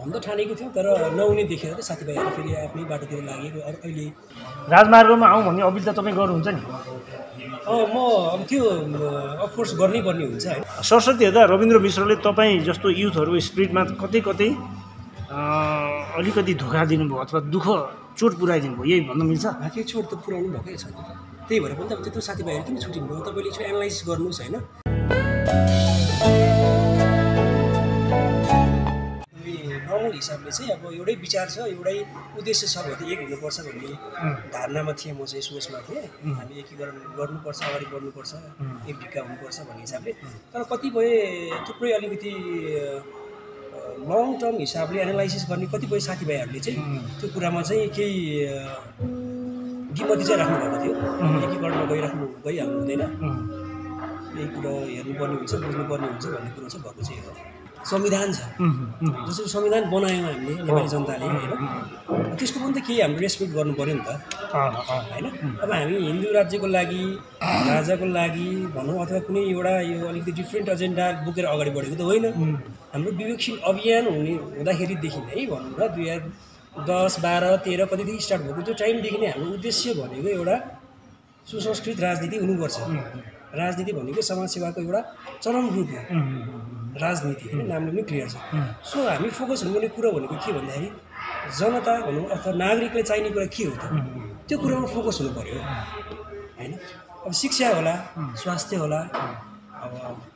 भन्न त ठानेको थियौँ तर नहुने देखेर त साथीभाइहरू फेरि आफ्नै बाटोतिर लागेको अहिले राजमार्गमा आउँ भन्ने अपिल त तपाईँ गर्नुहुन्छ नि। म अब त्यो अफकोर्स गर्नै पर्ने हुन्छ होइन। सरस्वती हेर्दा रविन्द्र मिश्रले तपाईँ जस्तो युथहरूको स्पिरिटमा कतै कतै अलिकति धोका दिनुभयो अथवा दुःख चोट पुऱ्याइदिनु भयो, यही भन्न मिल्छ? के चोट त पुऱ्याउनु भएकै छ, त्यही भएर पनि त त्यत्रो साथीभाइहरू किन छुट्टिनु भयो? तपाईँले यसो एनालाइज गर्नुहोस् होइन। नर्मल हिसाबले चाहिँ अब एउटै विचार छ, एउटै उद्देश्य छ भने एक हुनुपर्छ भन्ने धारणामा थिएँ, म चाहिँ सोचमा थिएँ। हामी एकीकरण गर्नुपर्छ, अगाडि बढ्नुपर्छ, एक ढिक्का हुनुपर्छ भन्ने हिसाबले। तर कतिपय थुप्रै अलिकति लङ टर्म हिसाबले एनालाइसिस गर्ने कतिपय साथीभाइहरूले चाहिँ त्यो कुरामा चाहिँ केही विमति चाहिँ राख्नुभएको थियो। एकीकरणमा गइहाल्नु हुँदैन, यही कुरा हेर्नुपर्ने हुन्छ, बुझ्नुपर्ने हुन्छ भन्ने कुरो चाहिँ भएको चाहिँ हो। संविधान छ, जसरी संविधान बनायौँ हामीले नेपाली जनताले होइन, त्यसको पनि त केही हामीले रेस्पेक्ट गर्नु पऱ्यो नि त होइन। अब हामी हिन्दू राज्यको लागि, राजाको लागि भनौँ अथवा कुनै एउटा यो अलिकति डिफ्रेन्ट एजेन्डा बोकेर अगाडि बढेको त होइन। हाम्रो विवेकशील अभियान हुँदाखेरिदेखि नै भनौँ न 2010, 12, 13 कतिदेखि स्टार्ट भएको त्यो टाइमदेखि नै हाम्रो उद्देश्य भनेको एउटा सुसंस्कृत राजनीति हुनुपर्छ। राजनीति भनेको समाजसेवाको एउटा चरम रूप हो राजनीति होइन, नामले पनि क्लियर छ। सो हामी फोकस हुनुपर्ने कुरा भनेको के भन्दाखेरि जनता भनौँ अथवा नागरिकले चाहिने कुरा के हो त, त्यो कुरामा फोकस हुनु पऱ्यो होइन। अब शिक्षा होला, स्वास्थ्य होला, अब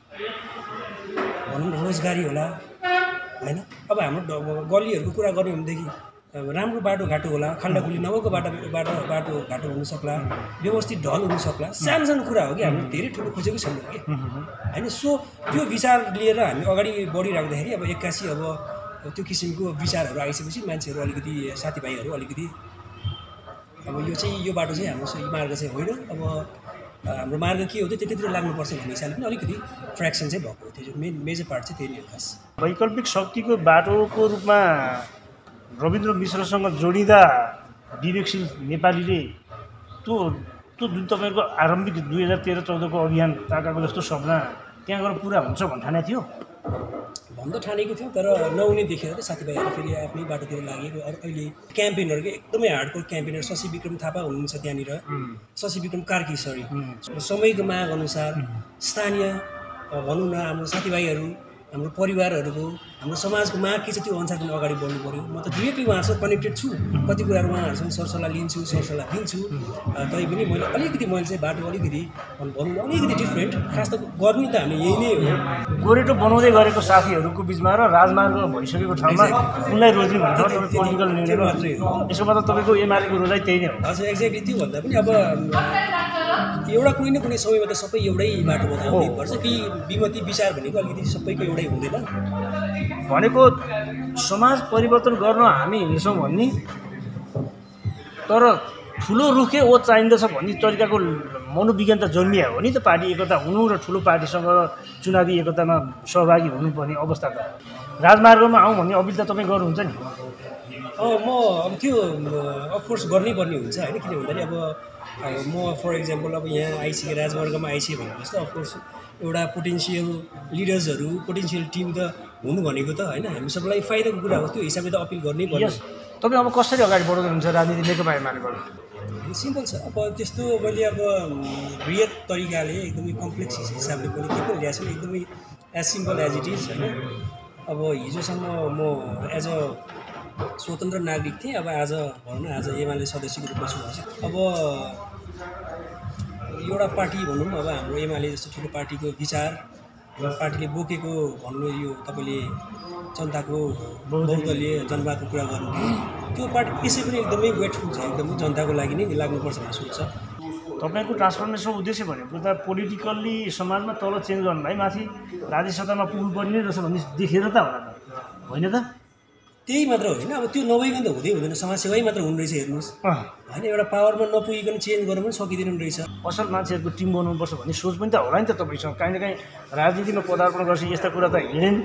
भनौँ रोजगारी होला होइन। अब हाम्रो गल्लीहरूको कुरा गर्ने भनेदेखि राम्रो बाटोघाटो होला, खाल्डाखुल्ली नभएको बाटो घाटो हुन सक्ला, व्यवस्थित ढल हुन सक्ला, सानो सानो कुरा हो कि हामीले धेरै ठुलो खोजेको छैनौँ कि होइन। सो त्यो विचार लिएर हामी अगाडि बढिराख्दाखेरि अब एक्कासी अब त्यो किसिमको विचारहरू आइसकेपछि मान्छेहरू अलिकति साथीभाइहरू अलिकति अब यो बाटो चाहिँ हाम्रो सही मार्ग चाहिँ होइन, अब हाम्रो मार्ग के हो त त्यतितिर लाग्नुपर्छ भन्ने हिसाबले पनि अलिकति फ्र्याक्सन चाहिँ भएको हो। त्यो मेजर पार्ट चाहिँ त्यही नै हो खास। वैकल्पिक शक्तिको बाटोको रूपमा रविन्द्र मिश्रसँग जोडिँदा विवेकशील नेपालीले त्यो जुन तपाईँको आरम्भिक 2013-14 को अभियान ताकाको जस्तो सपना त्यहाँ गएर पुरा हुन्छ भन्ने ठानेको थियो? भन्न ठानेको थियौँ तर नहुने देखेर त साथीभाइहरू फेरि आफ्नै बाटोतिर लागेको। अहिले क्याम्पेनरको एकदमै हार्डकोर क्याम्पेनर शशि विक्रम थापा हुनुहुन्छ त्यहाँनिर, शशि विक्रम कार्की सरी। समयको माग अनुसार स्थानीय भनौँ न हाम्रो साथीभाइहरू, हाम्रो परिवारहरूको, हाम्रो समाजको माग के छ त्यो अनुसार पनि अगाडि बढ्नु पऱ्यो। म त डिरेक्टली उहाँहरूसँग कनेक्टेड छु, कति कुराहरू उहाँहरूसँग सरसल्लाह लिन्छु, सरसल्लाह दिन्छु। तैपनि मैले चाहिँ बाटो अलिकति भनौँ न अलिकति डिफ्रेन्ट खास त गर्ने त हामी यही नै हो। गोरेटो बनाउँदै गरेको साथीहरूको बिचमा र राजमार्ग भइसकेको ठाउँमा उनलाई रोज्ने भनेर पोलिटिकल निर्णय मात्रै हो। यसो मतलब तपाईँको एमालेको रोजाइ त्यही नै हो? हजुर एक्ज्याक्टली। त्यो भन्दा पनि अब एउटा कुनै न कुनै समयमा त सबै एउटै बाटोमा त आउनै पर्छ कि विमति विचार भनेको अलिकति सबैको एउटै हुँदैन भनेको। समाज परिवर्तन गर्न हामी हिँड्छौँ भन्ने तर ठुलो रुखे ओ चाहिँदछ भन्ने तरिकाको मनोविज्ञान त जन्मिया हो नि त। पार्टी एकता हुनु र ठुलो पार्टीसँग चुनावी एकतामा सहभागी हुनुपर्ने अवस्था त राजमार्गमा आउँ भन्ने अपिल त तपाईँ गर्नुहुन्छ नि। म अब त्यो अफकोर्स गर्नै पर्ने हुन्छ होइन। किन भन्दाखेरि अब म फर इक्जाम्पल अब यहाँ आइसकेँ, राजमार्गमा आइसकेँ भनेपछि त अफकोर्स एउटा पोटेन्सियल लिडर्सहरू, पोटेन्सियल टिम त हुनु भनेको त होइन हामी सबैलाई फाइदाको कुरा हो। त्यो हिसाबले त अपिल गर्नै पर्छ। तपाईँ अब कसरी अगाडि बढाउँदै हुन्छ राजनीति नेकपा एमालेबाट? सिम्पल छ। अब त्यस्तो मैले अब बृहत तरिकाले एकदमै कम्प्लेक्स हिसाबले पनि के पनि ल्याएको छु, एकदमै as simple as it is होइन। अब हिजोसम्म म एज अ स्वतन्त्र नागरिक थिएँ, अब आज भनौँ न आज एमाले सदस्यको रूपमा छु। अब एउटा पार्टी भनौँ अब हाम्रो एमाले जस्तो ठुलो पार्टीको विचार पार्टीले बोकेको भन्नु यो तपाईँले जनताको बहुदलीय जनवादको कुरा गर्नुभयो, त्यो पार्टी त्यसै पनि एकदमै वेटफुल छ, एकदमै जनताको लागि नै लाग्नुपर्छ भन्ने सोच छ। तपाईँको ट्रान्सफर्मेसन उद्देश्य भनेको त पोलिटिकल्ली समाजमा तल चेन्ज गर्नलाई माथि राज्य सत्तामा पुग्नुपर्ने नै रहेछ भन्ने देखेर त होला त, होइन त? त्यही मात्र होइन, अब त्यो नभइकन त हुँदैन। समाजसेवै मात्र हुनु रहेछ हेर्नुहोस् होइन। एउटा पावरमा नपुगिकन चेन्ज गर्नु पनि सकिँदैन रहेछ। असल मान्छेहरूको टिम बनाउनुपर्छ भन्ने सोच पनि त होला नि त तपाईँसँग। काहीँ न काहीँ राजनीतिमा पदार्पण गर्छ यस्ता कुरा त हिँडेन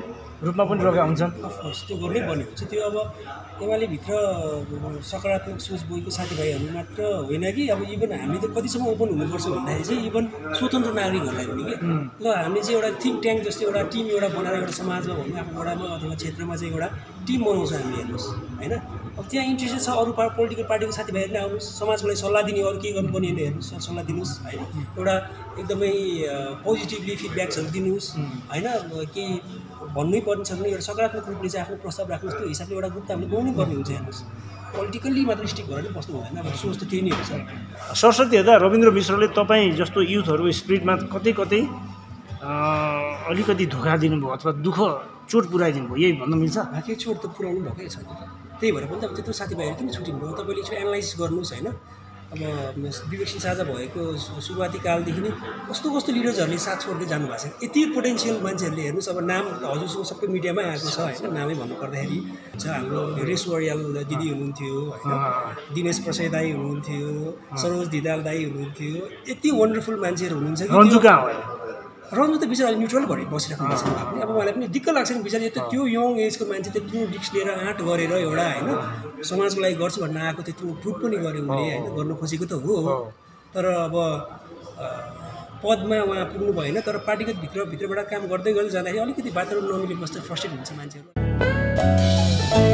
रूपमा पनि रहेका हुन्छन्। अफकोर्स त्यो गर्नै पर्ने हुन्छ। त्यो अब एमाले भित्र सकारात्मक सोच बोकेको साथीभाइहरू मात्र होइन कि अब इभन हामी त कतिसम्म ओपन हुनुपर्छ भन्दाखेरि चाहिँ इभन स्वतन्त्र नागरिकहरूलाई पनि कि ल हामीले चाहिँ एउटा थिङ्क ट्याङ्क जस्तो एउटा टिम एउटा बनाएर एउटा समाजमा भनौँ आफ्नो वडामा अथवा क्षेत्रमा चाहिँ एउटा टिम बनाउँछ हामीले हेर्नुहोस् होइन। अब त्यहाँ इन्ट्रेस्टेड छ अरू पोलिटिकल पार्टीको साथीभाइहरू नै आउनुहोस्, समाजको लागि सल्लाह दिने अरू के गर्नुपर्ने हेर्नुहोस् सल्लाह दिनुहोस् होइन। एउटा एकदमै पोजिटिभली फिडब्याक्सहरू दिनुहोस् होइन। केही भन्नै पर्ने छ भने एउटा सकारात्मक रूपले चाहिँ आफ्नो प्रस्ताव राख्नुहोस्। त्यो हिसाबले एउटा ग्रुप त हामीले बनाउनै पर्ने हुन्छ हेर्नुहोस्। पोलिटिकल्ली मात्र स्टिक भएर पनि बस्नु हुँदैन। अब सोच त त्यही नै हुन्छ। सरस्वती हेर्दा रविन्द्र मिश्रले तपाईँ जस्तो युथहरूको स्पिरिटमा कतै कतै अलिकति धोका दिनुभयो अथवा दुःख चोट पुऱ्याइदिनु भयो, यही भन्न मिल्छ? केही चोट त पुऱ्याउनु भएकै छ। त्यही भएर पनि त अब त्यत्रो साथीभाइहरू किन छुट्टिनु? तपाईँले यसो एनालाइज गर्नुहोस् होइन। अब विवेकशील साझा भएको सुरुवाती कालदेखि नै कस्तो कस्तो लिडर्सहरूले साथ छोड्दै जानुभएको छ। यति पोटेन्सियल मान्छेहरूले हेर्नुहोस्। अब नाम हजुरसँग सबै मिडियामै आएको छ होइन। नामै भन्नु पर्दाखेरि हाम्रो रेस वरियाल दिदी हुनुहुन्थ्यो होइन, दिनेश प्रसाद दाई हुनुहुन्थ्यो, सरोज धिदाल दाई हुनुहुन्थ्यो। यति वन्डरफुल मान्छेहरू हुनुहुन्छ कि रन्जु कहाँ हो? रन्जु त बिचरा न्युट्रल भएर बसिरहेको मान्छे पनि। अब उहाँलाई पनि दिक्क लाग्छ नि बिचरा त्यो यङ एजको मान्छे त्यत्रो रिस्क लिएर आँट गरेर एउटा होइन समाजको लागि गर्छु भन्न आएको त्यत्रो प्रुभ पनि गर्यो उनले होइन। गर्नु खोजेको त हो, तर अब पदमा उहाँ पुग्नु भएन। तर पार्टीगत भित्रबाट काम गर्दै जाँदाखेरि अलिकति वातावरण नमिले बस्दा फ्रस्ट्रेट हुन्छ मान्छेहरू।